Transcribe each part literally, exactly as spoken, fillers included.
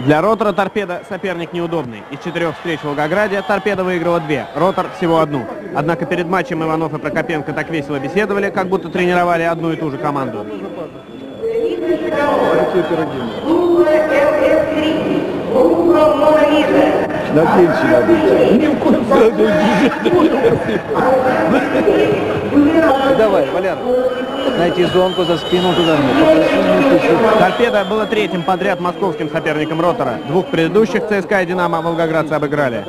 Для Ротора Торпедо соперник неудобный. Из четырех встреч в Волгограде Торпедо выиграла две, Ротор всего одну. Однако перед матчем Иванов и Прокопенко так весело беседовали, как будто тренировали одну и ту же команду. На пенсию надо идти. Ни в коем случае. Давай, Валера. Найти зонку за спину туда. Торпедо было третьим подряд московским соперником Ротора. Двух предыдущих ЦСКА и Динамо волгоградцы обыграли.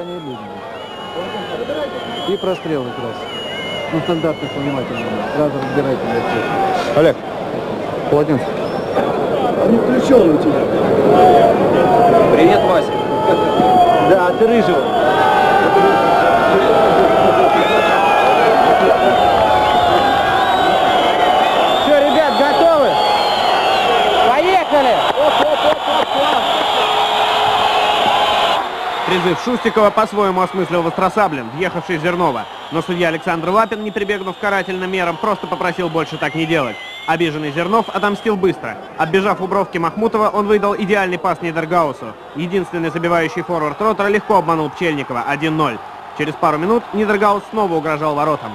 И прострел как раз. Ну, стандартных внимательно. Сразу разбирайте. Олег, полотенце. Не включен у тебя. Привет, Вася. Да, ты рыжего. Все, ребят, готовы? Поехали! Призыв Шустикова по-своему осмыслил Востросаблен, въехавший в Зерново. Но судья Александр Лапин, не прибегнув к карательным мерам, просто попросил больше так не делать. Обиженный Зернов отомстил быстро. Оббежав у бровки Махмутова, он выдал идеальный пас Нидергаусу. Единственный забивающий форвард Ротора легко обманул Пчельникова один ноль. Через пару минут Нидергаус снова угрожал воротам.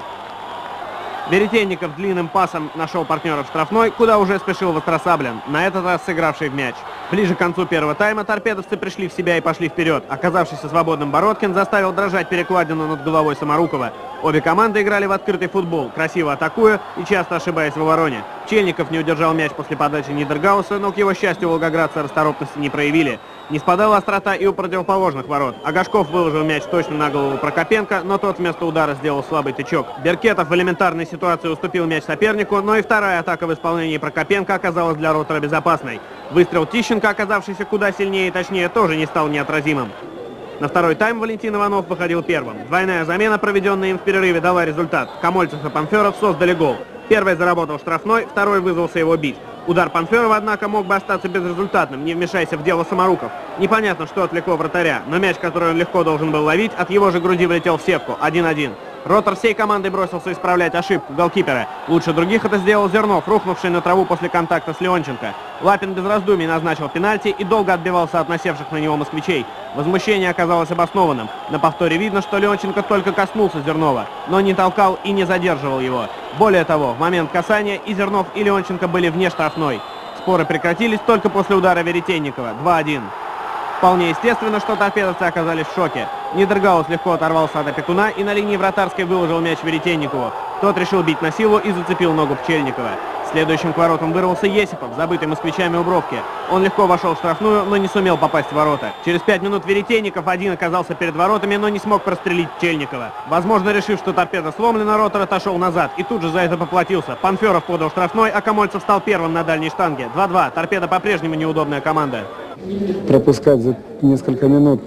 Веретенников длинным пасом нашел партнера в штрафной, куда уже спешил Востросаблен, на этот раз сыгравший в мяч. Ближе к концу первого тайма торпедовцы пришли в себя и пошли вперед. Оказавшийся свободным Бородкин заставил дрожать перекладину над головой Самарукова. Обе команды играли в открытый футбол, красиво атакуя и часто ошибаясь в обороне. Пчельников не удержал мяч после подачи Нидергауса, но, к его счастью, волгоградцы расторопности не проявили. Не спадала острота и у противоположных ворот. Агашков выложил мяч точно на голову Прокопенко, но тот вместо удара сделал слабый тычок. Беркетов в элементарной ситуации уступил мяч сопернику, но и вторая атака в исполнении Прокопенко оказалась для Ротора безопасной. Выстрел Тищенко, оказавшийся куда сильнее и точнее, тоже не стал неотразимым. На второй тайм Валентин Иванов выходил первым. Двойная замена, проведенная им в перерыве, дала результат. Комольцев и Панферов создали гол. Первый заработал штрафной, второй вызвался его бить. Удар Панферова, однако, мог бы остаться безрезультатным, не вмешайся в дело Самаруков. Непонятно, что отвлекло вратаря, но мяч, который он легко должен был ловить, от его же груди влетел в сетку. один один. Ротор всей командой бросился исправлять ошибку голкипера. Лучше других это сделал Зернов, рухнувший на траву после контакта с Леонченко. Лапин без раздумий назначил пенальти и долго отбивался от насевших на него москвичей. Возмущение оказалось обоснованным. На повторе видно, что Леонченко только коснулся Зернова, но не толкал и не задерживал его. Более того, в момент касания и Зернов, и Леонченко были вне штрафной. Споры прекратились только после удара Веретенникова. два один. Вполне естественно, что торпедовцы оказались в шоке. Нидергаус легко оторвался от опекуна и на линии вратарской выложил мяч Веретенникову. Тот решил бить на силу и зацепил ногу Пчельникова. Следующим к воротам вырвался Есипов, забытый москвичами у бровки. Он легко вошел в штрафную, но не сумел попасть в ворота. Через пять минут Веретенников один оказался перед воротами, но не смог прострелить Пчельникова. Возможно, решив, что торпеда сломлена, Ротор отошел назад и тут же за это поплатился. Панферов подал штрафной, а Комольцев стал первым на дальней штанге. два два. Торпеда по-прежнему неудобная команда. Пропускать за несколько минут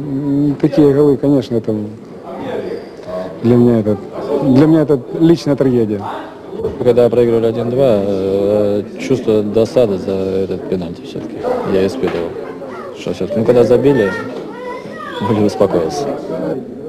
такие голы, конечно, это для меня это для меня это личная трагедия. Когда проигрывали один-два, чувство досады за этот пенальти все-таки я испытывал. Что все-таки, ну когда забили, более успокоился.